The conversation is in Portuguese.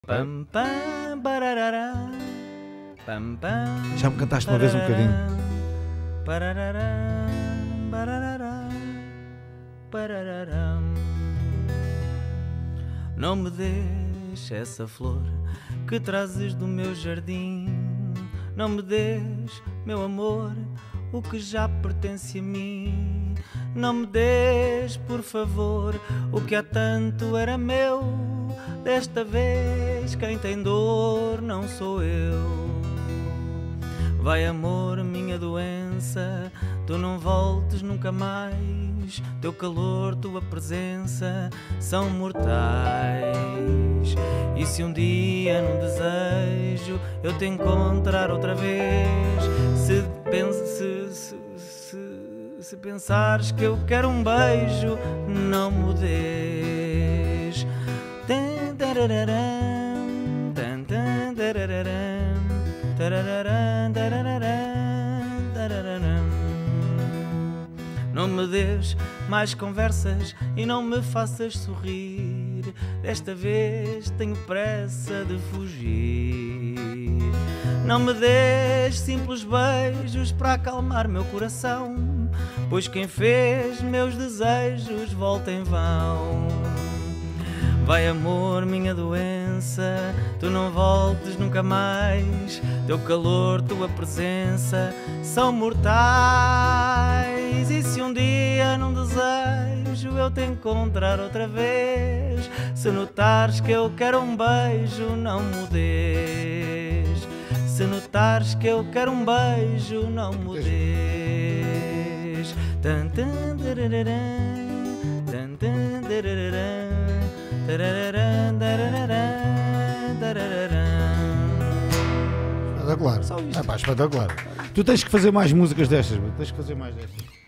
Pam, pam, bararará, pam, pam, Já me cantaste uma vez um bocadinho. Pararará, bararará, pararará. Não me deixes essa flor que trazes do meu jardim. Não me deixes, meu amor, o que já pertence a mim. Não me deixes, por favor, o que há tanto era meu. Desta vez quem tem dor não sou eu. Vai, amor, minha doença, tu não voltes nunca mais. Teu calor, tua presença são mortais. E se um dia num desejo eu te encontrar outra vez, se pensares que eu quero um beijo, não me des. Não me des mais conversas e não me faças sorrir. Desta vez tenho pressa de fugir. Não me des simples beijos para acalmar meu coração, pois quem fez meus desejos volta em vão. Vai, amor, minha doença, tu não voltes nunca mais. Teu calor, tua presença são mortais. E se um dia num desejo eu te encontrar outra vez, se notares que eu quero um beijo, não me des. Se notares que eu quero um beijo, não me des. Tan, tan, darararã, tan, tan, darararã. Espetacular. Só isto. Espetacular. Tu tens que fazer mais músicas destas, tens que fazer mais destas.